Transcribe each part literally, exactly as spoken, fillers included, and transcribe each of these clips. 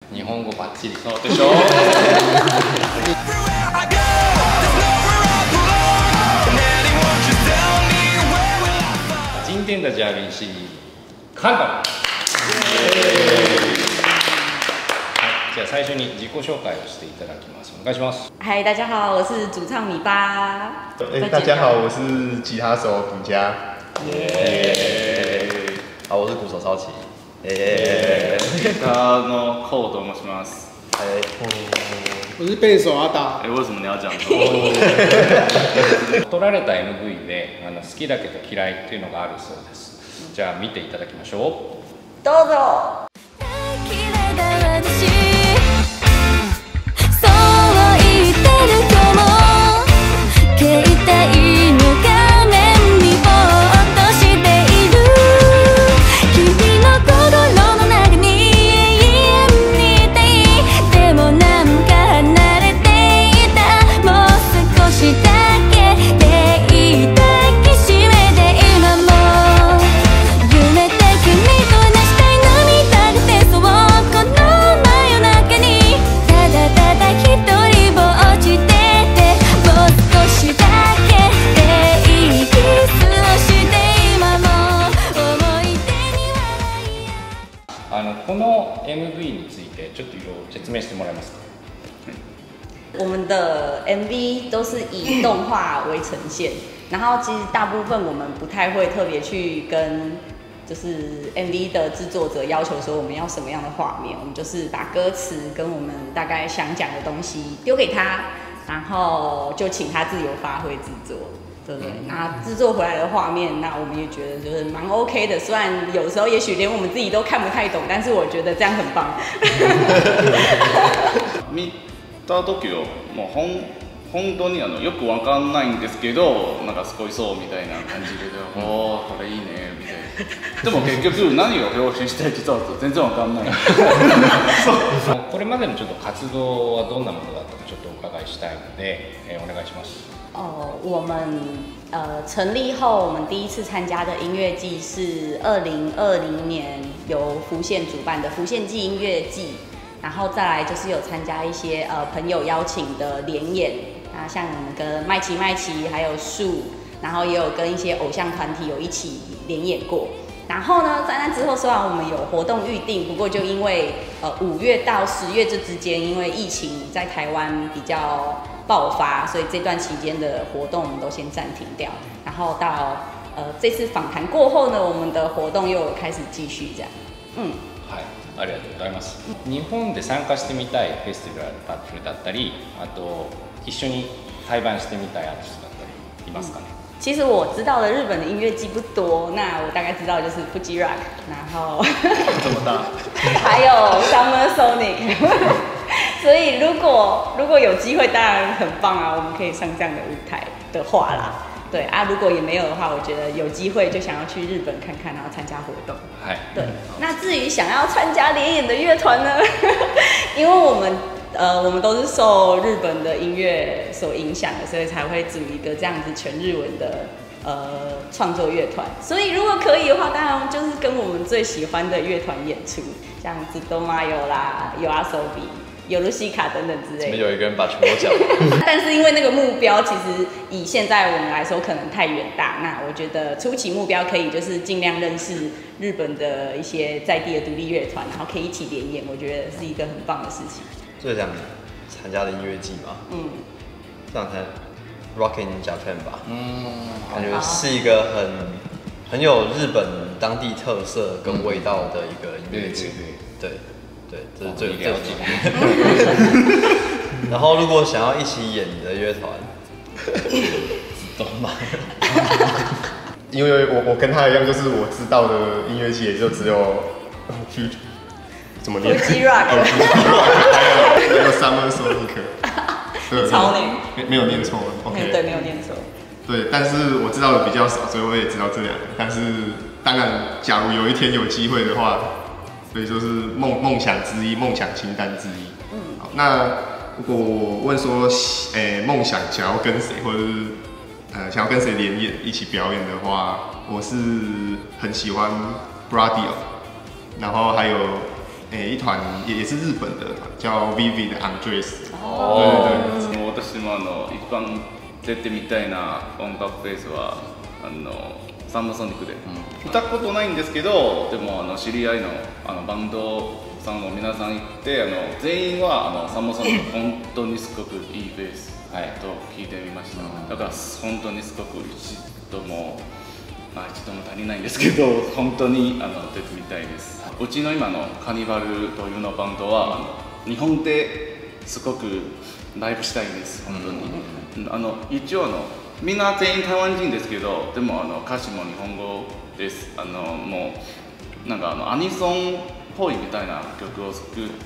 日本語バッチリそうでしょ。今天的嘉宾是カンカン。はい、じゃあ最初に自己紹介をしていただきます。お願いします。 嗨，大家好，我是主唱米八。 哎，大家好，我是吉他手品佳。 耶。好，我是鼓手超奇。耶。 ギターのコウと申します。 哎。 我是贝手阿达。 哎，为什么你要讲？ 撮られた エムブイ であの好きだけど嫌いっていうのがあるそうです。じゃあ見ていただきましょう。 どうぞ。 あのこの エムブイ についてちょっといろいろ説明してもらえますか。 我们的 M V 都是以动画为呈现，然后其实大部分我们不太会特别去跟就是 M V 的制作者要求说我们要什么样的画面，我们就是把歌词跟我们大概想讲的东西丢给他，然后就请他自由发挥制作。对不对？那制作回来的画面，那我们也觉得就是蛮 OK 的。虽然有时候也许连我们自己都看不太懂，但是我觉得这样很棒。 見た時はもうほん本当にあのよくわかんないんですけど、なんかすごいそうみたいな感じで、おおこれいいねみたいな。でも結局何を表現したいかちょっと全然わかんない。 これまでのちょっと活動はどんなものだったかちょっとお伺いしたいので、えー、お願いします。 哦，我们呃成立后，我们第一次参加的音乐季是二零二零年由浮现主办的浮现季音乐季，然后再来就是有参加一些呃朋友邀请的联演，啊像我们跟麦奇麦奇还有树，然后也有跟一些偶像团体有一起联演过。然后呢，在那之后，虽然我们有活动预定，不过就因为呃五月到十月这之间，因为疫情在台湾比较爆发，所以这段期间的活动我们都先暂停掉。然后到呃这次访谈过后呢，我们的活动又开始继续这样。嗯。 はい、ありがとうございます。日本で参加してみたいフェスティバルだったり、あと一緒に対バンしてみたいアーティストだったりいますかね。 嗯其实我知道的日本的音乐季不多，那我大概知道就是 Fuji Rock， 然后这么大， 还有 Summer Sonic， 所以如果如果有机会，当然很棒啊，我们可以上这样的舞台的话啦，对啊，如果也没有的话，我觉得有机会就想要去日本看看，然后参加活动。对，那至于想要参加联演的乐团呢，因为我们。呃，我们都是受日本的音乐所影响的，所以才会组一个这样子全日文的呃创作乐团。所以如果可以的话，当然就是跟我们最喜欢的乐团演出，像紫多马有啦、有阿手比、有露西卡等等之类的。 怎么有一个人把全部讲完？ 但是因为那个目标，其实以现在我们来说可能太远大。那我觉得初期目标可以就是尽量认识日本的一些在地的独立乐团，然后可以一起联演，我觉得是一个很棒的事情。 最想参加的音乐季嘛，嗯，这样看 Rockin' Japan 吧，嗯，感觉是一个很很有日本当地特色跟味道的一个音乐季，对对，这是最最了解。然后如果想要一起演的乐团，懂吗？ 因为我我跟他一样，就是我知道的音乐季也就只有去。怎么念 ？Fuji Rock， 还有还有 Summer Sonic， 对， 超念， 没没有念错 ，OK， 对，没有念错。 对，但是我知道的比较少，所以我也知道这两个。但是当然，假如有一天有机会的话，所以就是梦梦想之一，梦想清单之一。嗯，好，那如果我问说，诶、欸，梦想想要跟谁，或者是呃想要跟谁联演一起表演的话，我是很喜欢 Bradio。然后还有诶、欸、一团也也是日本的团，叫 Vivid Andres。 哦，对对对。私もあの一番出てみたいな音楽フェスはあのサンボソニックで、うん、見たことないんですけど、でもあの知り合いのあのバンドさんも皆さん行ってあの全員はあのサンボソニック本当にすごくいいフェス、はい、と聞いてみました。だから本当にすごく一度もまあ一度も足りないんですけど本当にあの出てみたいです。うちの今のカニバルというのバンドはあの日本ですごくライブしたいです。本当に、うん、あの一応あのみんな全員台湾人ですけど、でもあの歌詞も日本語です。あのもうなんかあのアニソンっぽいみたいな曲を作って、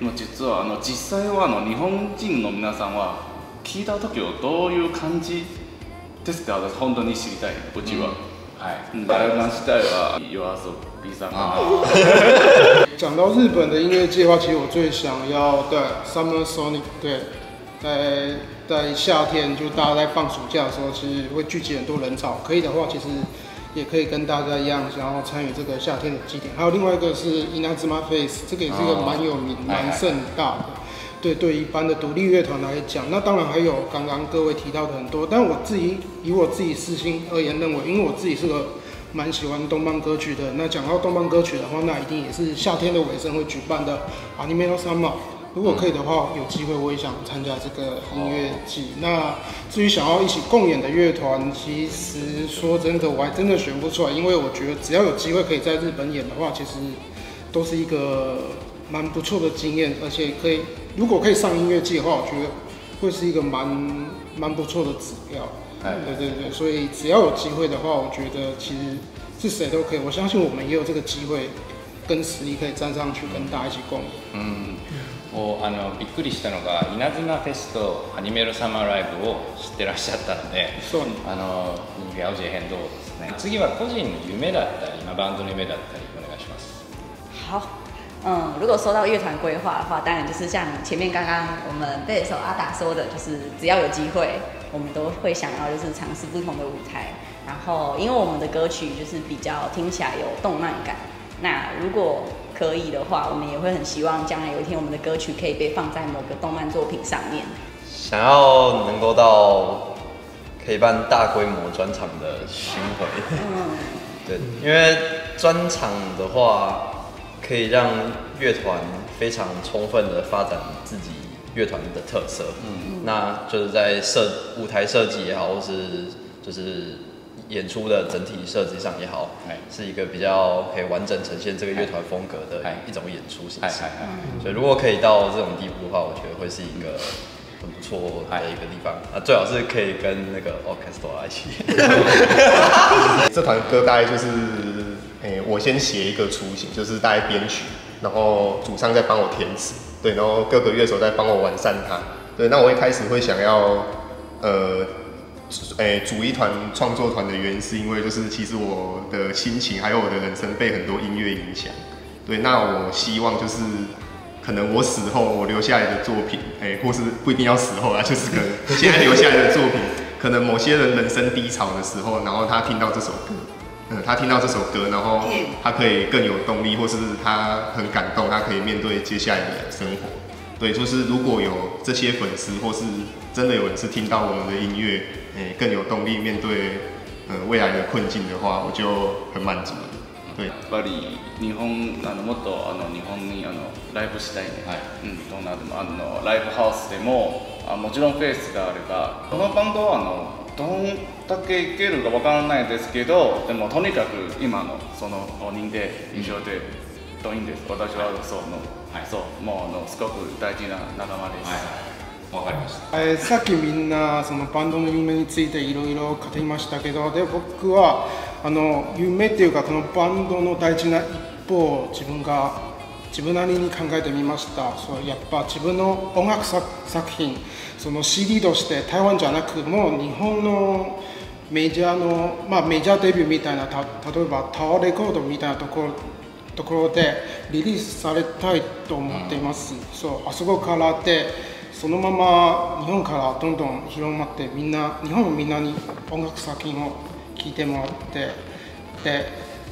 もう実はあの実際はあの日本人の皆さんは聞いた時はどういう感じですか？私本当に知りたい。うちは。嗯、はい。台湾自体はYOASOBIさんかな。 讲到日本的音乐界的话，其实我最想要对 Summer Sonic 对，在在夏天就大家在放暑假的时候，其实会聚集很多人潮。可以的话，其实也可以跟大家一样，想要参与这个夏天的祭典。还有另外一个是 Inazuma Fest， 这个也是一个蛮有名、蛮、哦、盛大的。对对，一般的独立乐团来讲，那当然还有刚刚各位提到的很多。但我自己以我自己私心而言，认为，因为我自己是个蛮喜欢动漫歌曲的。那讲到动漫歌曲的话，那一定也是夏天的尾声会举办的 Anime no Summer。如果可以的话，有机会我也想参加这个音乐季。那至于想要一起共演的乐团，其实说真的，我还真的选不出来，因为我觉得只要有机会可以在日本演的话，其实都是一个蛮不错的经验，而且可以，如果可以上音乐季的话，我觉得会是一个蛮蛮不错的指标。对对对，所以只要有机会的话，我觉得其实是谁都可以。我相信我们也有这个机会跟实力可以站上去，跟大家一起共演。 嗯。をあのびっくりしたのが稲妻フェスとアニメルサマーライブを知ってらっしゃったので、あの了解很多ですね。次は個人の夢だったり、バンドの夢だったりお願いします。 好，嗯，如果说到乐团规划的话，当然就是像前面刚刚我们贝斯手阿达说的，就是只要有机会，我们都会想要就是尝试不同的舞台。然后，因为我们的歌曲就是比较听起来有动漫感，那如果可以的话，我们也会很希望将来有一天我们的歌曲可以被放在某个动漫作品上面。 想要能够到可以办大规模专场的巡回，嗯，对，因为专场的话可以让乐团非常充分的发展自己乐团的特色，嗯，那就是在设舞台设计也好，或是就是演出的整体设计上也好，是一个比较可以完整呈现这个乐团风格的一种演出形式。所以如果可以到这种地步的话，我觉得会是一个很不错的一个地方。啊，最好是可以跟那个 orchestra 一起。 这团歌大概就是，欸、我先写一个雏形，就是大概编曲，然后主唱再帮我填词，对，然后各个乐手再帮我完善它。对，那我一开始会想要，呃。诶、欸，组一团创作团的原因是因为就是其实我的心情还有我的人生被很多音乐影响，对，那我希望就是可能我死后我留下来的作品，诶、欸，或是不一定要死后啊，就是可能现在留下来的作品，可能某些人人生低潮的时候，然后他听到这首歌，嗯，他听到这首歌，然后他可以更有动力，或是他很感动，他可以面对接下来的生活。对，就是如果有这些粉丝，或是真的有人是听到我们的音乐，诶、欸，更有动力面对呃未来的困境的话，我就很满足。对。 やっぱり日本あのもっとあの日本にあのライブしたいね。はい。うん。どんなでもあのライブハウスでもあもちろんフェスがあれば、このバンドはあのどんだけいけるかわからないですけど、でもとにかく今のそのごにんで以上でといいんです。私はそうの。はい、そうもうあのすごく大事な仲間です。 はい、わかりました。 えー、さっきみんなそのバンドの夢についていろいろ語りましたけど、で僕はあの夢っていうかこのバンドの大事な一歩を自分が自分なりに考えてみました。そうやっぱ自分の音楽作品その シーディー として台湾じゃなくもう日本のメジャーのまあメジャーデビューみたいなた例えばタワーレコードみたいなところところでリリースされたいと思っています、うん、そうあそこからでそのまま日本からどんどん広まってみんな日本のみんなに音楽作品を聴いてもらってで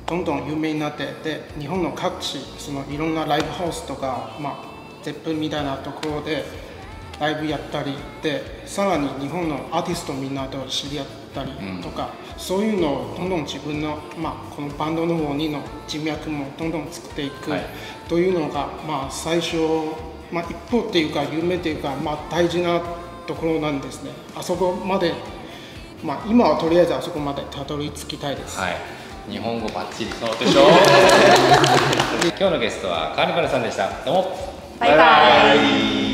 どんどん有名になってで日本の各地そのいろんなライブハウスとか、まあ、ゼップみたいなところでライブやったりでさらに日本のアーティストみんなと知り合ったりとか、うん、そういうのをどんどん自分の、まあ、このバンドの方にの人脈もどんどん作っていくというのが、まあ、最初、まあ、一歩っていうか夢っていうか、まあ、大事なところなんですね。あそこまで、まあ、今はとりあえずあそこまでたどり着きたいです。 はい、日本語バッチリそうでしょ今日のゲストはカーニバルさんでした。どうもバイバイ。